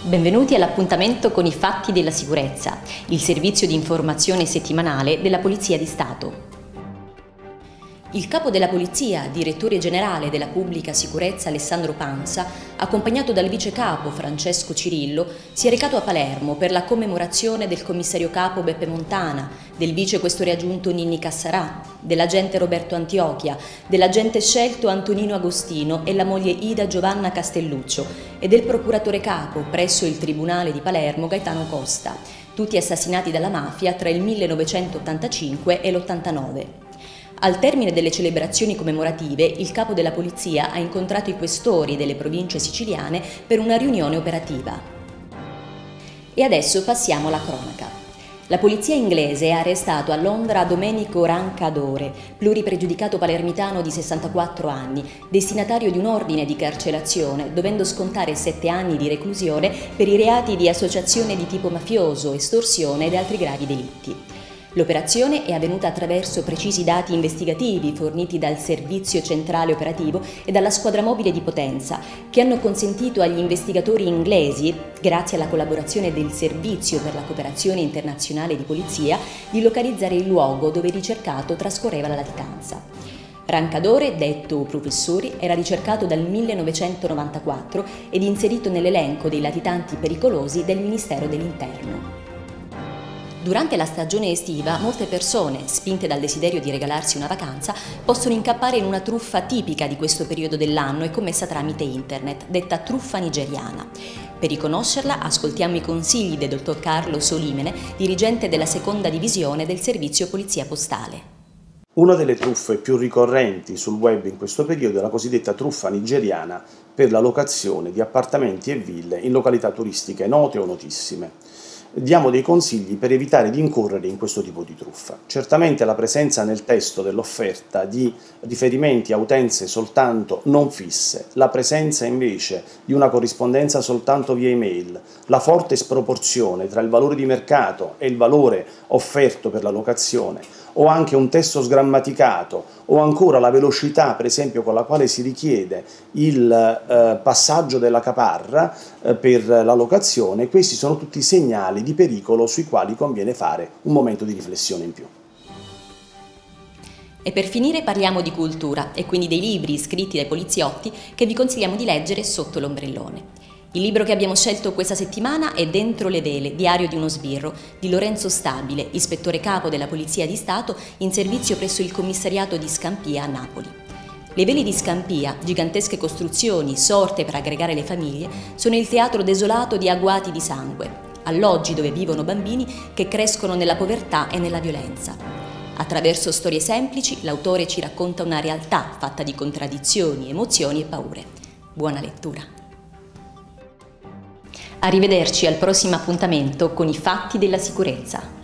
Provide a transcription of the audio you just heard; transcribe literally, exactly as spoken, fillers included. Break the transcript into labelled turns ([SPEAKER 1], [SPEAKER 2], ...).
[SPEAKER 1] Benvenuti all'appuntamento con i fatti della sicurezza, il servizio di informazione settimanale della Polizia di Stato. Il capo della Polizia, direttore generale della Pubblica Sicurezza Alessandro Pansa, accompagnato dal vice capo Francesco Cirillo, si è recato a Palermo per la commemorazione del commissario capo Beppe Montana, del vice questore aggiunto Ninni Cassarà, dell'agente Roberto Antiochia, dell'agente scelto Antonino Agostino e la moglie Ida Giovanna Castelluccio e del procuratore capo presso il Tribunale di Palermo Gaetano Costa, tutti assassinati dalla mafia tra il millenovecentottantacinque e l'ottantanove. Al termine delle celebrazioni commemorative, il capo della polizia ha incontrato i questori delle province siciliane per una riunione operativa. E adesso passiamo alla cronaca. La polizia inglese ha arrestato a Londra Domenico Rancadore, pluripregiudicato palermitano di sessantaquattro anni, destinatario di un ordine di carcerazione, dovendo scontare sette anni di reclusione per i reati di associazione di tipo mafioso, estorsione ed altri gravi delitti. L'operazione è avvenuta attraverso precisi dati investigativi forniti dal Servizio Centrale Operativo e dalla Squadra Mobile di Potenza, che hanno consentito agli investigatori inglesi, grazie alla collaborazione del Servizio per la Cooperazione Internazionale di Polizia, di localizzare il luogo dove il ricercato trascorreva la latitanza. Rancadore, detto Professori, era ricercato dal millenovecentonovantaquattro ed inserito nell'elenco dei latitanti pericolosi del Ministero dell'Interno. Durante la stagione estiva, molte persone, spinte dal desiderio di regalarsi una vacanza, possono incappare in una truffa tipica di questo periodo dell'anno e commessa tramite internet, detta truffa nigeriana. Per riconoscerla, ascoltiamo i consigli del dottor Carlo Solimene, dirigente della seconda divisione del servizio Polizia Postale.
[SPEAKER 2] Una delle truffe più ricorrenti sul web in questo periodo è la cosiddetta truffa nigeriana per la locazione di appartamenti e ville in località turistiche note o notissime. Diamo dei consigli per evitare di incorrere in questo tipo di truffa. Certamente la presenza nel testo dell'offerta di riferimenti a utenze soltanto non fisse, la presenza invece di una corrispondenza soltanto via email, la forte sproporzione tra il valore di mercato e il valore offerto per la locazione, o anche un testo sgrammaticato, o ancora la velocità, per esempio, con la quale si richiede il eh, passaggio della caparra eh, per la locazione, questi sono tutti segnali di pericolo sui quali conviene fare un momento di riflessione in più.
[SPEAKER 1] E per finire parliamo di cultura e quindi dei libri scritti dai poliziotti che vi consigliamo di leggere sotto l'ombrellone. Il libro che abbiamo scelto questa settimana è Dentro le vele, diario di uno sbirro, di Lorenzo Stabile, ispettore capo della Polizia di Stato in servizio presso il commissariato di Scampia a Napoli. Le vele di Scampia, gigantesche costruzioni sorte per aggregare le famiglie, sono il teatro desolato di agguati di sangue, alloggi dove vivono bambini che crescono nella povertà e nella violenza. Attraverso storie semplici, l'autore ci racconta una realtà fatta di contraddizioni, emozioni e paure. Buona lettura! Arrivederci al prossimo appuntamento con i fatti della sicurezza.